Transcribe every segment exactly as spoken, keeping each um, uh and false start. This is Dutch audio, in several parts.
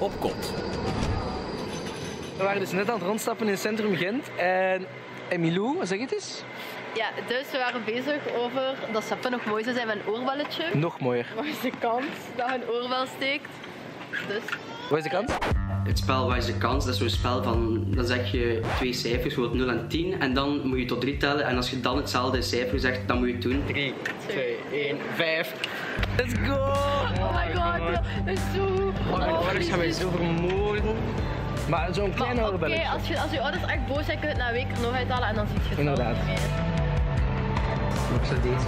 op kot. We waren dus net aan het rondstappen in het centrum Gent en Emilou, zeg het eens? Ja, dus we waren bezig over dat Seppe nog mooi zou zijn met een oorbelletje. Nog mooier. Wat is de kans dat je een oorbel steekt? Dus. Wat is de kans? Het spel Wat is de kans? Dat is zo'n spel van, dan zeg je twee cijfers, bijvoorbeeld nul en tien. En dan moet je tot drie tellen en als je dan hetzelfde cijfer zegt, dan moet je het doen. drie, twee, één, vijf. Let's go! Oh my god, dat is zo... Oh, mijn ouders gaan mij zo vermoorden. Maar zo'n klein Oké, oorbelletje. okay, als, je, als je ouders echt boos zijn, kun je het na een week er nog uithalen en dan zie je het Inderdaad. niet meer. Ik zou deze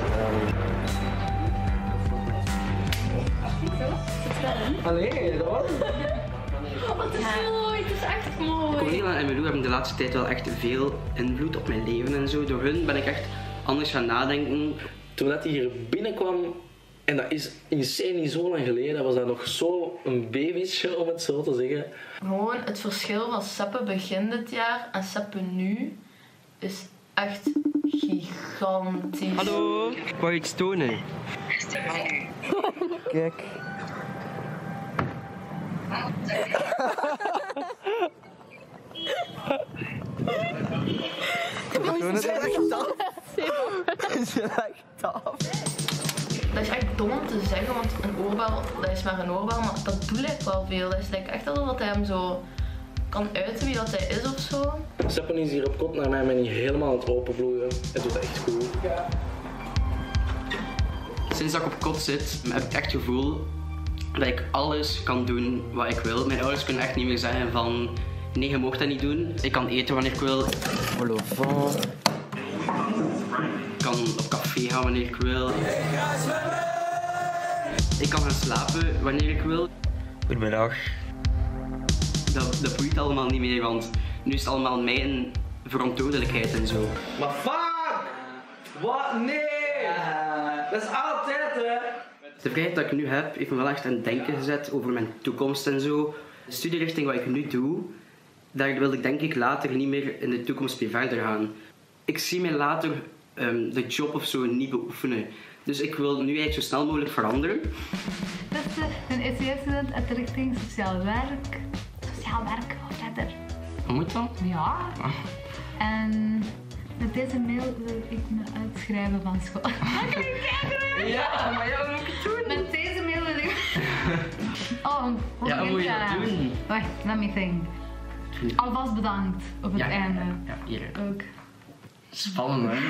wel. Allee, dat was het. Oh, het is mooi, het is echt mooi. Cornelia en Emilou hebben de laatste tijd wel echt veel invloed op mijn leven en zo. Door hun ben ik echt anders gaan nadenken. Toen dat hij hier binnenkwam, en dat is insane niet zo lang geleden, was dat nog zo een babytje, om het zo te zeggen. Gewoon het verschil van Seppe begin dit jaar en Seppe nu is echt gigantisch. Hallo, ik wou je iets tonen. Kijk. Dat is echt taf. Dat is echt taf. Dat is echt dom om te zeggen, want een oorbel, dat is maar een oorbel, maar dat doet lijkt wel veel. Dat is like echt alsof hij hem zo kan uiten wie dat hij is of zo. Seppe is hier op kot naar mij niet helemaal aan het openbloeien. Hij doet echt goed. Ja. Sinds dat ik op kot zit, heb ik echt het gevoel dat ik alles kan doen wat ik wil. Mijn ouders kunnen echt niet meer zeggen van nee, je mag dat niet doen. Ik kan eten wanneer ik wil. Ik kan op café gaan wanneer ik wil. Ik kan gaan slapen wanneer ik wil. Goedemiddag. Dat, dat boeit allemaal niet meer, want nu is het allemaal mijn verantwoordelijkheid en zo. Maar fuck! Wat? Nee! Dat is altijd, hè? De vrijheid dat ik nu heb, heeft me wel echt aan het denken gezet over mijn toekomst en zo. De studierichting wat ik nu doe, daar wil ik denk ik later niet meer in de toekomst mee verder gaan. Ik zie mij later um, de job of zo niet beoefenen. Dus ik wil nu eigenlijk zo snel mogelijk veranderen. Beste, een E C S-student uit de richting Sociaal Werk. Sociaal Werk, wat verder. Wat moet dan? Ja. En met deze mail wil ik me uitschrijven van school. Ja, maar ja, wat moet ik doen? Met deze mail wil ik... Oh, hoe Ja, hoe moet je dat doen? Wacht, let me think. Alvast bedankt op het Ja, einde. ja, hier. Ook. Spannend, hè?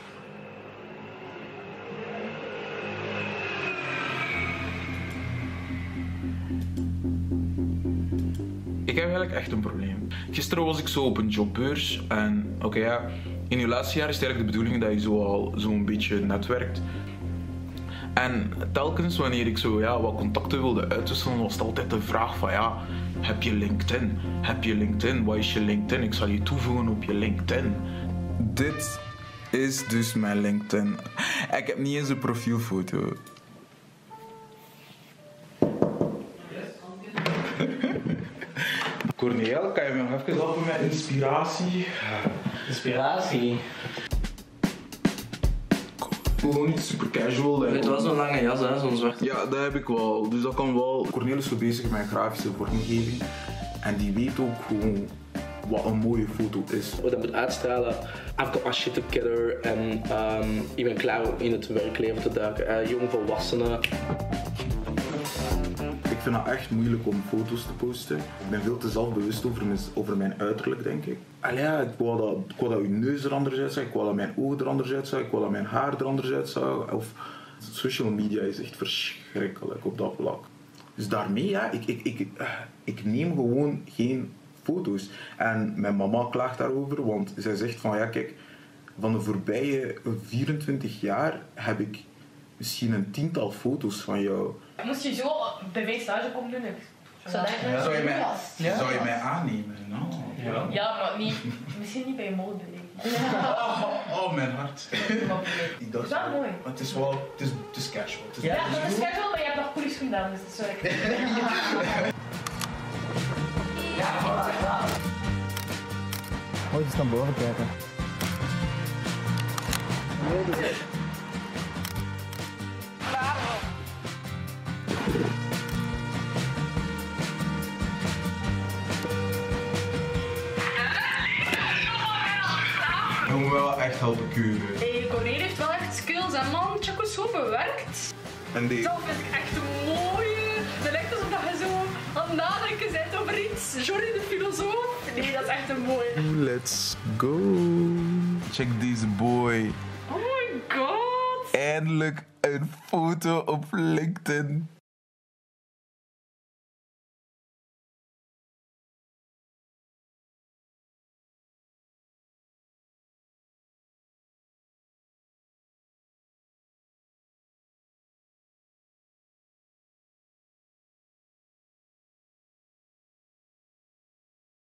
Ik heb eigenlijk echt een probleem. Gisteren was ik zo op een jobbeurs en oké okay, ja, in je laatste jaar is het eigenlijk de bedoeling dat je zo al zo'n beetje netwerkt. En telkens wanneer ik zo ja, wat contacten wilde uitwisselen, was het altijd de vraag van ja, heb je LinkedIn? Heb je LinkedIn? Wat is je LinkedIn? Ik zal je toevoegen op je LinkedIn. Dit is dus mijn LinkedIn. Ik heb niet eens een profielfoto. Corneel, kan je me nog even helpen met inspiratie? Inspiratie. Gewoon niet super casual. Denk Het was zo'n lange jas, hè, zo'n zwart. Ja, dat heb ik wel. Dus dat kan wel. Corneel is zo bezig met grafische vormgeving. En die weet ook gewoon wat een mooie foto is. Wat dat moet uitstralen. I've got my shit together. En um, ik ben klaar om in het werkleven te duiken. Uh, jong volwassenen. Ik vind het echt moeilijk om foto's te posten. Ik ben veel te zelfbewust over mijn, over mijn uiterlijk, denk ik. Allee, ja, ik wou dat, ik wou dat uw neus er anders uitzag, ik wou dat mijn ogen er anders uitzag, ik wou dat mijn haar er anders uitzag. Of, social media is echt verschrikkelijk op dat vlak. Dus daarmee, ja, ik, ik, ik, ik neem gewoon geen foto's. En mijn mama klaagt daarover, want zij zegt van, ja kijk, van de voorbije vierentwintig jaar heb ik misschien een tiental foto's van jou. Moest je zo bij mij stage komen doen? Zou, Ja. Zou, je mij, ja. zou je mij aannemen? No. Ja. Ja, maar niet, misschien niet bij je molen bewegen. Oh, oh, oh, mijn hart. Ik dacht, Dat is wel mooi. Het is wel, het is, het is casual. Het is Ja, dat is casual, maar je hebt nog polies gedaan, dus dat is wel echt. Moet je eens naar boven kijken. Je moet me wel echt helpen keuren. Hey, Corné heeft wel echt skills en man, Chaco is zo bewerkt. En die... Dat vind ik echt een mooie. Het lijkt alsof je zo aan het nadenken bent over iets. Jordi de filosoof. Nee, dat is echt een mooie. Let's go. Check deze boy. Oh my god. Eindelijk een foto op LinkedIn.